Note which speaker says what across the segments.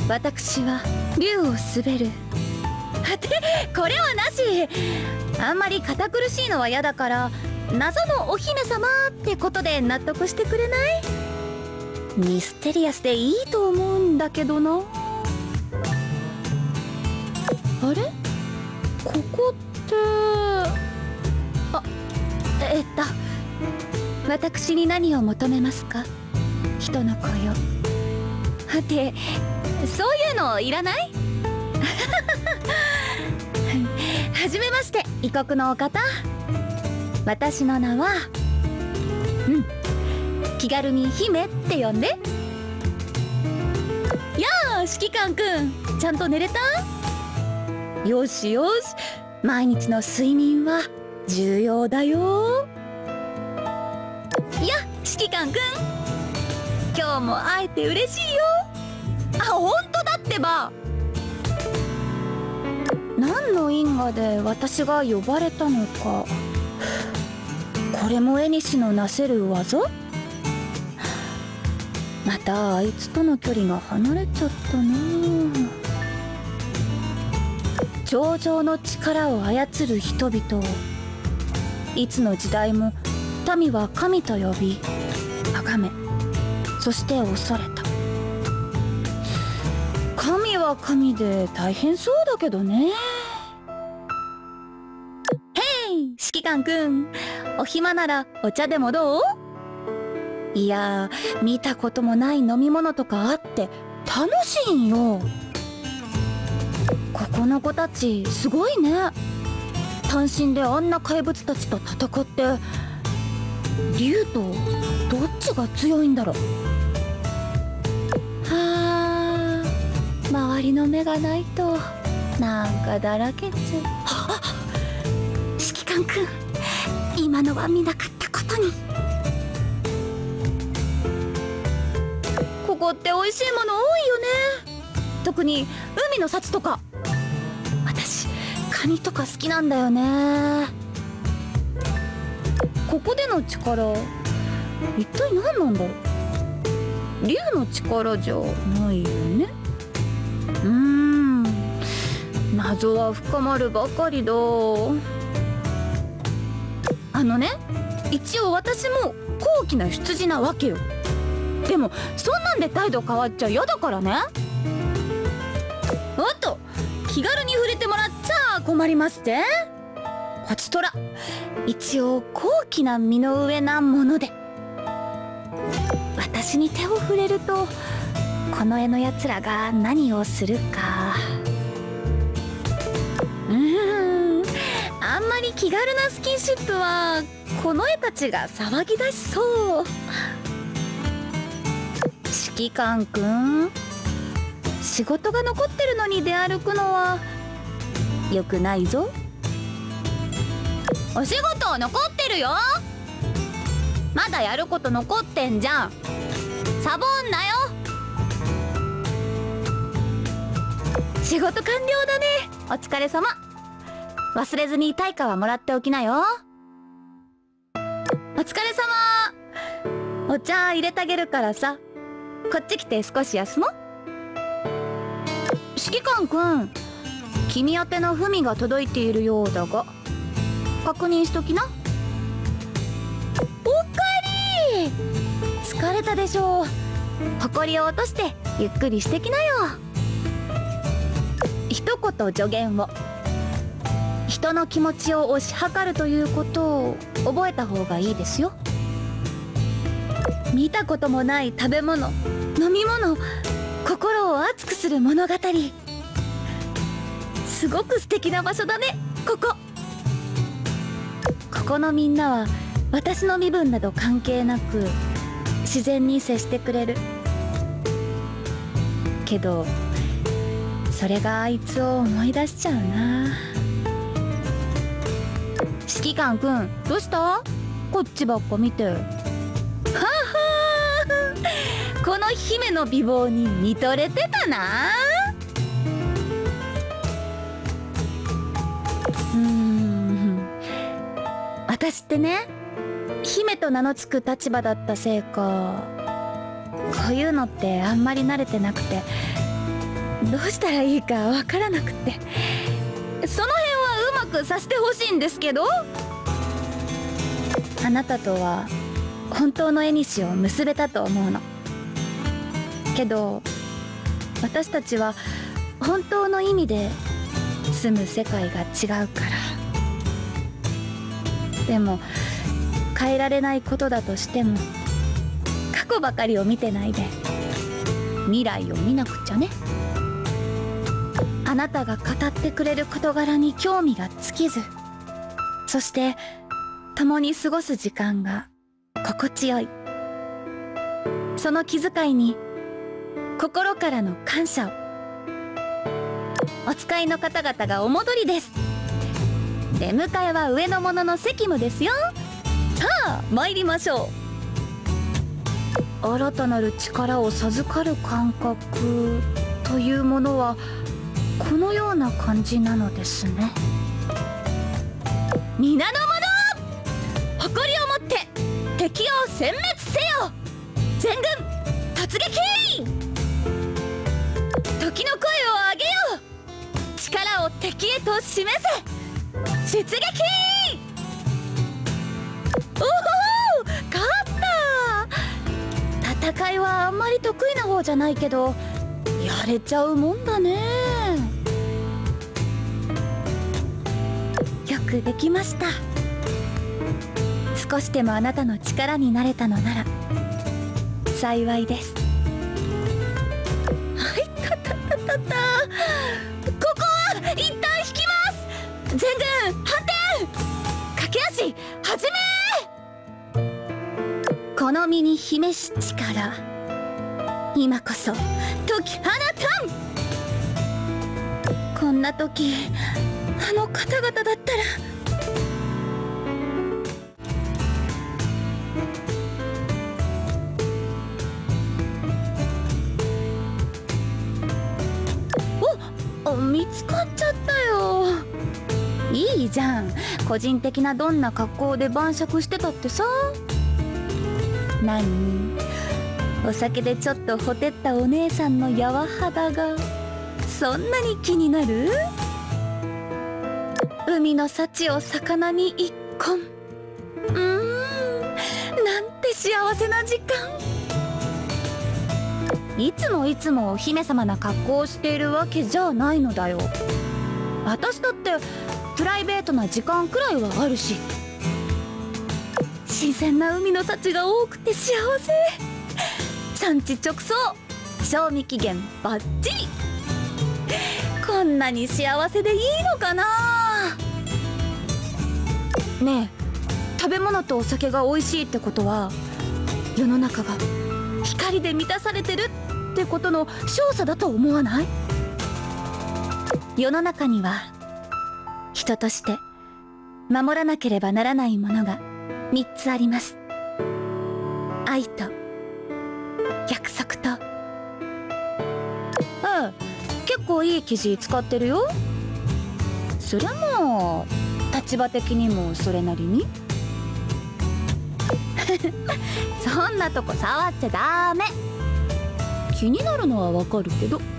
Speaker 1: 私は竜を滑る。ってこれはなし。あんまり堅苦しいのは嫌だから、謎のお姫様ってことで納得してくれない？ミステリアスでいいと思うんだけどな。あれ？ここって私に何を求めますか？人の子よ。ってそういうのいらない？はじめまして、異国のお方。私の名は気軽に姫って呼んで。やあ、指揮官くん、ちゃんと寝れた？よしよし、毎日の睡眠は重要だよ。や、指揮官くん、今日も会えて嬉しいよ。あ、本当だってば。何の因果で私が呼ばれたのか。これも縁のなせる技？またあいつとの距離が離れちゃったな。頂上の力を操る人々をいつの時代も民は神と呼び崇め、そして恐れた。神は神で大変そうだけどね。へい、指揮官くん、お暇ならお茶でもどう？いやー、見たこともない飲み物とかあって楽しいんよ。ここの子たちすごいね。単身であんな怪物たちと戦って、竜とどっちが強いんだろう。はあ、周りの目がないとなんかだらけちゃう。指揮官くん、今のは見なかったことに。ここって美味しいもの多いよね。特に海の幸とか。私カニとか好きなんだよね。ここでの力、一体何なんだろう。竜の力じゃないよね。謎は深まるばかりだ。一応私も高貴な羊なわけよ。でもそんなんで態度変わっちゃ嫌だからね。おっと、気軽に触れてもらっちゃ困りますって。こちとら一応高貴な身の上なもので、私に手を触れるとこの絵のやつらが何をするか。あんまり気軽なスキンシップはこの絵たちが騒ぎ出しそう。指揮官くん、仕事が残ってるのに出歩くのは良くないぞ。お仕事残ってるよ。まだやること残ってんじゃん。サボんなよ。仕事完了だね。お疲れ様。忘れずに対価はもらっておきなよ。お疲れ様。お茶入れてあげるからさ、こっち来て少し休もう。指揮官くん、君宛ての文が届いているようだが、確認しときな。おかえり。疲れたでしょう。埃を落としてゆっくりしてきなよ。一言助言を。人の気持ちを推し量るということを覚えた方がいいですよ。見たこともない食べ物、飲み物、心を熱くする物語。すごく素敵な場所だね、ここ。ここのみんなは私の身分など関係なく自然に接してくれる。けどそれがあいつを思い出しちゃうな。指揮官くん、どうした？こっちばっか見て。ははー、この姫の美貌に見とれてたな。私ってね、姫と名の付く立場だったせいか、こういうのってあんまり慣れてなくて、 どうしたらいいかわからなくて、その辺はうまくさせてほしいんですけど。あなたとは本当の縁を結べたと思うの。けど私たちは本当の意味で住む世界が違うから。でも変えられないことだとしても、過去ばかりを見てないで未来を見なくちゃね。あなたが語ってくれる事柄に興味が尽きず、そして共に過ごす時間が心地よい。その気遣いに心からの感謝を。お使いの方々がお戻りです。出迎えは上の者の責務ですよ。さあ参りましょう。新たなる力を授かる感覚というものはこのような感じなのですね。皆の者、誇りを持って敵を殲滅せよ。全軍突撃。時の声を上げよう。力を敵へと示せ。出撃。おお、勝った。戦いはあんまり得意な方じゃないけどやれちゃうもんだね。よくできました。少しでもあなたの力になれたのなら幸いです。はい、たたたたた。ここは一旦引きます。全軍反転。駆け足始め。この身に秘めし力、今こそ解き放たん。こんな時あの方々だったら。見つかっちゃったよ。いいじゃん、個人的などんな格好で晩酌してたってさ。何、お酒でちょっとほてったお姉さんの柔肌がそんなに気になる？海の幸を魚に一献。なんて幸せな時間。いつもお姫様な格好をしているわけじゃないのだよ。私だってプライベートな時間くらいはあるし。新鮮な海の幸が多くて幸せ。産地直送、賞味期限バッチリ。こんなに幸せでいいのかな。ねえ、食べ物とお酒が美味しいってことは世の中が光で満たされてるってことの証左だと思わない？世の中には人として守らなければならないものが3つあります。愛と約束と。結構いい生地使ってるよ。そりゃもう立場的にもそれなりに。そんなとこ触っちゃダメ。気になるのはわかるけど。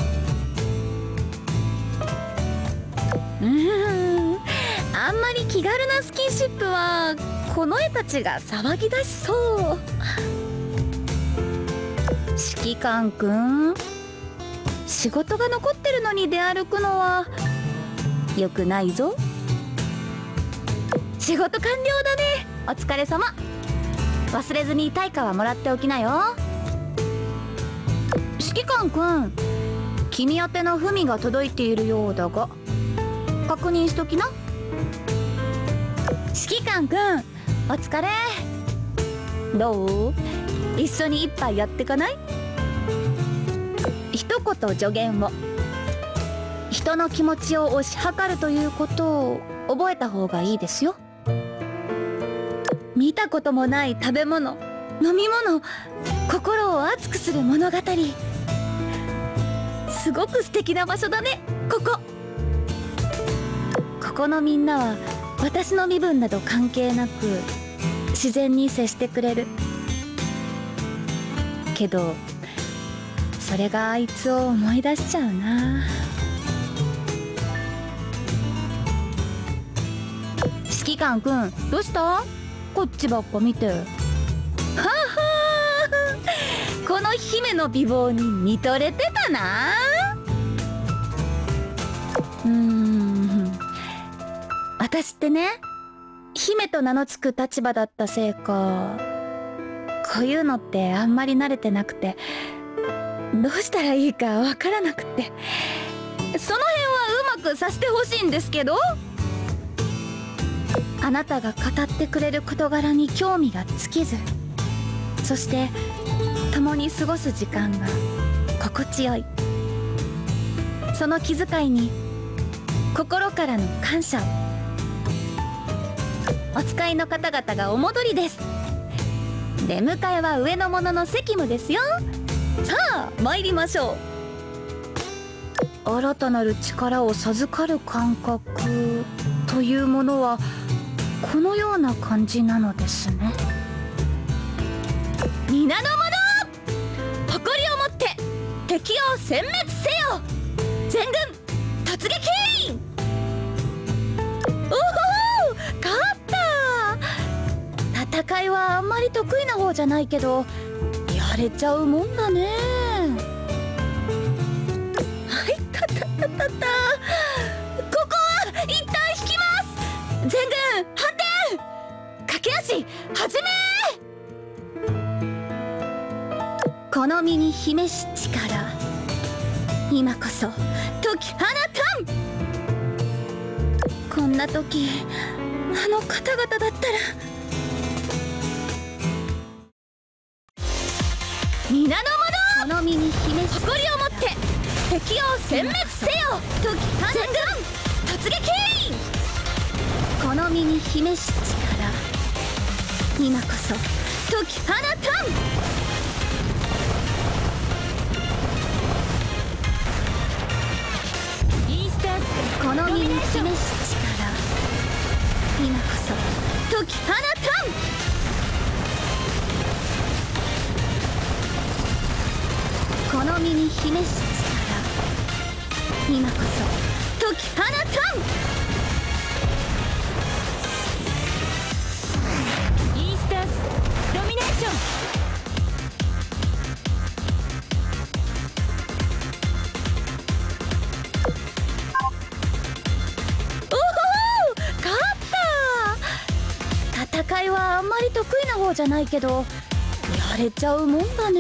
Speaker 1: あんまり気軽なスキンシップはこの絵たちが騒ぎ出しそう。指揮官くん、仕事が残ってるのに出歩くのはよくないぞ。仕事完了だね。お疲れ様。忘れずに対価はもらっておきなよ。指揮官くん、君宛ての文が届いているようだが確認しときな。指揮官くん、お疲れ。どう？一緒に一杯やってかない？一言助言を。人の気持ちを推し量るということを覚えた方がいいですよ。見たこともない食べ物、飲み物、心を熱くする物語。すごく素敵な場所だね、ここ。ここのみんなは私の身分など関係なく自然に接してくれる。けどそれがあいつを思い出しちゃうな。指揮官くん、どうした？こっちばっか見て。ははー、この姫の美貌に見とれてたな。私ってね、姫と名の付く立場だったせいか、こういうのってあんまり慣れてなくて、どうしたらいいかわからなくて、その辺はうまくさせてほしいんですけど。あなたが語ってくれる事柄に興味が尽きず、そして共に過ごす時間が心地よい、その気遣いに心からの感謝を。お使いの方々がお戻りです。出迎えは上の者の責務ですよ。さあ参りましょう。新たなる力を授かる感覚というものはこのような感じなのですね。皆の者、誇りを持って敵を殲滅せよ。全軍突撃。おお、勝った。戦いはあんまり得意な方じゃないけど、やれちゃうもんだね。はい、たたたたた。ここは一旦引きます。全軍反転。駆け足始め。この身に秘めし力、今こそ解き放たん。こんな時、あの方々だったら。皆の者、この身に秘めし誇りを持って敵を殲滅せよ。解き放たん。全軍突撃。この身に秘めし力、今こそ解き放たん。この身に秘めし力、今こそ解き放たん。この身に秘めし力、今こそ解き放たん。イースタースドミネーション。戦いはあんまり得意な方じゃないけど、やれちゃうもんだね。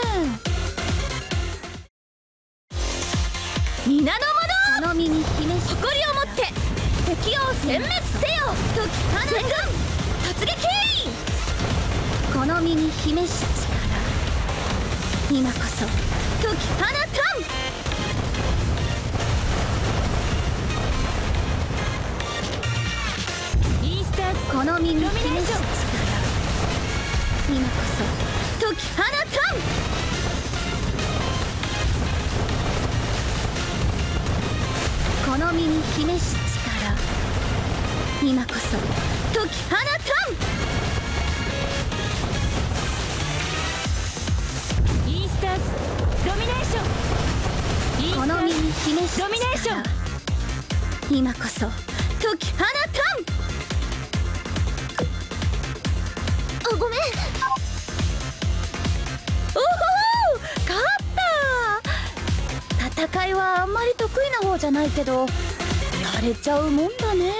Speaker 1: 皆の者、この身に秘めし誇りを持って敵を殲滅せよ。解き放たん。全軍突撃。この身に秘めし力、今こそ解き放たん。この身に秘めし力、今こそ解き放たん。この身に秘めし力、今こそ解き放たん。イースタースドミネーション。この身に秘めし力、今こそ解き放たん。ごめん。おお、勝った。戦いはあんまり得意な方じゃないけど、やれちゃうもんだね。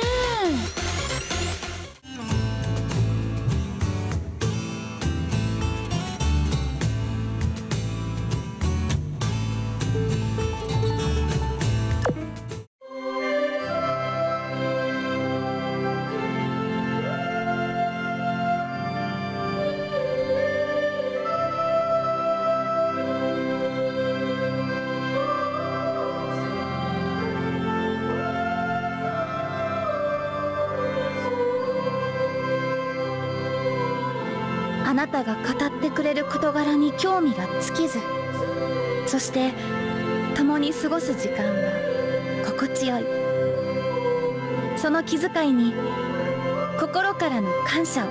Speaker 1: あなたが語ってくれる事柄に興味が尽きず、そして共に過ごす時間が心地よい、その気遣いに心からの感謝を。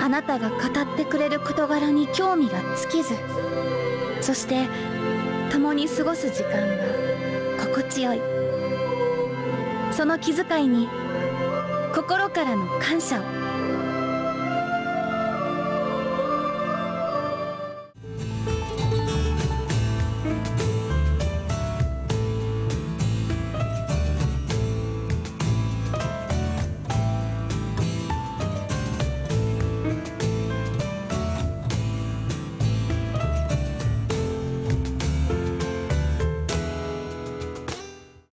Speaker 1: あなたが語ってくれる事柄に興味が尽きず、そして共に過ごす時間が心地よい。その気遣いに心からの感謝を。